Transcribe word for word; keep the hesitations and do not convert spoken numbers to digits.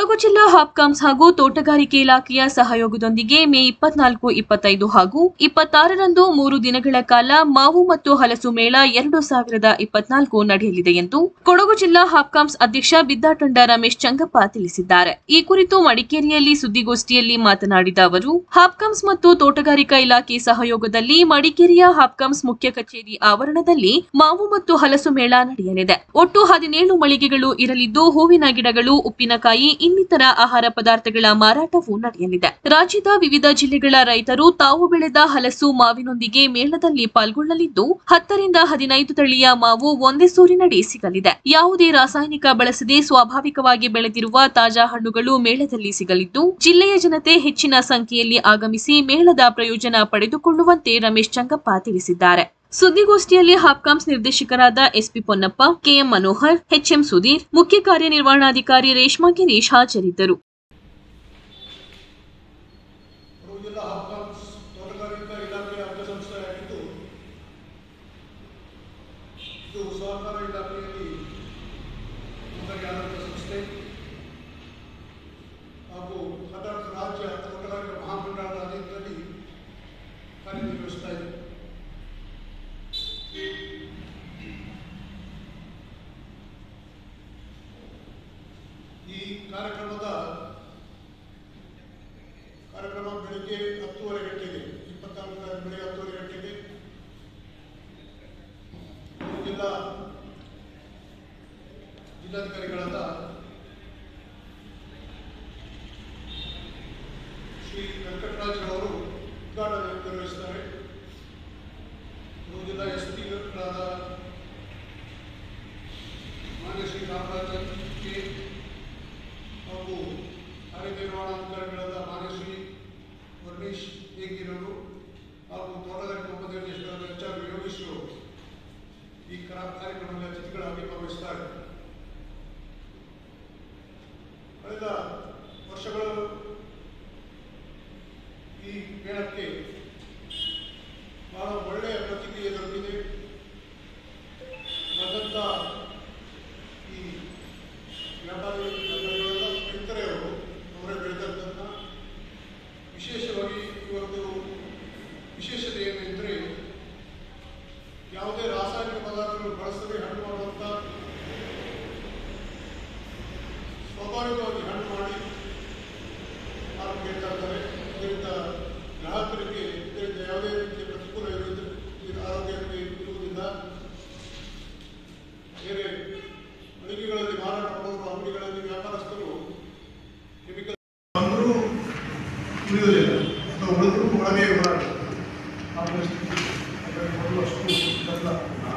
ಕೊಡಗು ಜಿಲ್ಲಾ ಹಾಪ್ಕಾಮ್ಸ್ ಹಾಗೂ ತೋಟಗಾರಿಕೆ ಇಲಾಖೆಯ ಸಹಯೋಗದೊಂದಿಗೆ ಮೇ ಇಪ್ಪತ್ನಾಲ್ಕು ಇಪ್ಪತ್ತೈದು ಹಾಗೂ ಇಪ್ಪತ್ತಾರರಂದು ಮೂರು ದಿನಗಳ ಕಾಲ ಮಾವು ಮತ್ತು ಹಲಸು ಮೇಳ ಎರಡು ಸಾವಿರದ ಇಪ್ಪತ್ನಾಲ್ಕು ನಡೆಯಲಿದೆ ಎಂದು ಕೊಡಗು ಜಿಲ್ಲಾ ಹಾಪ್ಕಾಮ್ಸ್ ಅಧ್ಯಕ್ಷ ಬಿದ್ದಾಟಂಡ ರಮೇಶ್ ಚಂಗಪ್ಪ ತಿಳಿಸಿದ್ದಾರೆ. ಈ ಕುರಿತು ಮಡಿಕೇರಿಯಲ್ಲಿ ಸುದ್ದಿಗೋಷ್ಠಿಯಲ್ಲಿ ಮಾತನಾಡಿದ ಅವರು, ಹಾಪ್ಕಾಮ್ಸ್ ಮತ್ತು ತೋಟಗಾರಿಕಾ ಇಲಾಖೆ ಸಹಯೋಗದಲ್ಲಿ ಮಡಿಕೇರಿಯ ಹಾಪ್ಕಾಮ್ಸ್ ಮುಖ್ಯ ಕಚೇರಿ ಆವರಣದಲ್ಲಿ ಮಾವು ಮತ್ತು ಹಲಸು ಮೇಳ ನಡೆಯಲಿದೆ. ಒಟ್ಟು ಹದಿನೇಳು ಮಳಿಗೆಗಳು ಇರಲಿದ್ದು, ಹೂವಿನ ಗಿಡಗಳು, ಉಪ್ಪಿನಕಾಯಿ ಇನ್ನಿತರ ಆಹಾರ ಪದಾರ್ಥಗಳ ಮಾರಾಟವೂ ನಡೆಯಲಿದೆ. ರಾಜ್ಯದ ವಿವಿಧ ಜಿಲ್ಲೆಗಳ ರೈತರು ತಾವು ಬೆಳೆದ ಹಲಸು, ಮಾವಿನೊಂದಿಗೆ ಮೇಳದಲ್ಲಿ ಪಾಲ್ಗೊಳ್ಳಲಿದ್ದು, ಹತ್ತರಿಂದ ಹದಿನೈದು ತಳಿಯ ಮಾವು ಒಂದೇ ಸೂರಿನಡಿ ಸಿಗಲಿದೆ. ಯಾವುದೇ ರಾಸಾಯನಿಕ ಬಳಸದೆ ಸ್ವಾಭಾವಿಕವಾಗಿ ಬೆಳೆದಿರುವ ತಾಜಾ ಹಣ್ಣುಗಳು ಮೇಳದಲ್ಲಿ ಸಿಗಲಿದ್ದು, ಜಿಲ್ಲೆಯ ಜನತೆ ಹೆಚ್ಚಿನ ಸಂಖ್ಯೆಯಲ್ಲಿ ಆಗಮಿಸಿ ಮೇಳದ ಪ್ರಯೋಜನ ಪಡೆದುಕೊಳ್ಳುವಂತೆ ರಮೇಶ್ ಚಂಗಪ್ಪ ತಿಳಿಸಿದ್ದಾರೆ. ಸುದ್ದಿಗೋಷ್ಠಿಯಲ್ಲಿ ಹಾಪ್ಕಾಮ್ಸ್ ನಿರ್ದೇಶಕರಾದ SP Ponnappa, KM Manohar, HM Sudhir, ಮುಖ್ಯ ಕಾರ್ಯನಿರ್ವಹಣಾಧಿಕಾರಿ ರೇಷ್ಮಾ ಗಿರೀಶ್ ಹಾಜರಿದ್ದರು. ಈ ಕಾರ್ಯಕ್ರಮದ ಕಾರ್ಯಕ್ರಮ ಬೆಳಿಗ್ಗೆ ಹತ್ತುವರೆ ಗಂಟೆಗೆ ಇಪ್ಪತ್ತಾರನೇ ತಾರೀಕು ಬೆಳಿಗ್ಗೆ ಹತ್ತುವರೆ ಗಂಟೆಗೆ ಜಿಲ್ಲಾ ಜಿಲ್ಲಾಧಿಕಾರಿಗಳಾದ ಶ್ರೀ ವೆಂಕಟರಾಜ್ ಅವರು ಉದ್ಘಾಟನೆ ನಿರ್ವಹಿಸುತ್ತಾರೆ. ಜಿಲ್ಲಾ ಎಸ್ ಪಿಗಳಾದ ಮಾನ್ಯ ಶ್ರೀ ರಾಮರಾಜನ್ ಕೆ ಹಾಗೂ ಕಾರ್ಯನಿರ್ವಹಣಾಧಿಕಾರಿಗಳಾದ ಮಾನ್ಯ ಶ್ರೀ ವರ್ಣೀಶ್ ಹೇಗಿರವರು ಹಾಗೂ ತೋಟಗಾರಿಕೆ ಉಪನಿರ್ದೇಶಕರಾದ ಎಚ್ ಆರ್ ಯೋಗೀಶ್ ಈ ಕಾರ್ಯಕ್ರಮದ ಅತಿಥಿಗಳಾಗಿ ಭಾಗವಹಿಸುತ್ತಾರೆ. ಕಳೆದ ವರ್ಷಗಳು ಈ ಮೇಳಕ್ಕೆ ಬಹಳ ಒಳ್ಳೆಯ ಪ್ರತಿಕ್ರಿಯೆ ದೊರಕಿದೆ. ಬಂದಂಥ ಈ ವ್ಯಾಪಾರಿ ರೈತರೆಯವರು ಅವರೇ ಬೆಳೆದಂಥ ವಿಶೇಷವಾಗಿ ಇವತ್ತು ವಿಶೇಷತೆ ಏನೆಂದರೆ ಯಾವುದೇ ರಾಸಾಯನಿಕ ಪದಾರ್ಥಗಳು ಬಳಸದೆ ಹಣ್ಣು ಮಾಡುವಂಥ ಸ್ವಾಭಾವಿಕವಾಗಿ ಹಣ್ಣು ಮಾಡಿ ಮಾರಾಟ ಹೇಳ್ತಾ ಇದ್ದಾರೆ. ಇದರಿಂದ ಗ್ರಾಹಕರಿಗೆ ಇದರಿಂದ ಯಾವುದೇ ರೀತಿಯ ಪ್ರತಿಕೂಲ ಇರುವುದಿಲ್ಲ, ಆರೋಗ್ಯಕ್ಕೆ ಇರುವುದಿಲ್ಲ. ಬೇರೆ ಮಳಿಗೆಗಳಲ್ಲಿ ಮಾರಾಟ ಮಾಡುವ ಅಂಗಡಿಗಳಲ್ಲಿ ವ್ಯಾಪಾರಸ್ಥರು ಕೆಮಿಕಲ್ ಅಂದರೂ ಉಳಿಯುವುದಿಲ್ಲ ಅಥವಾ ಉಳಿದರೂ ಒಳಗೆ ಮಾರಾಟ ಅಷ್ಟು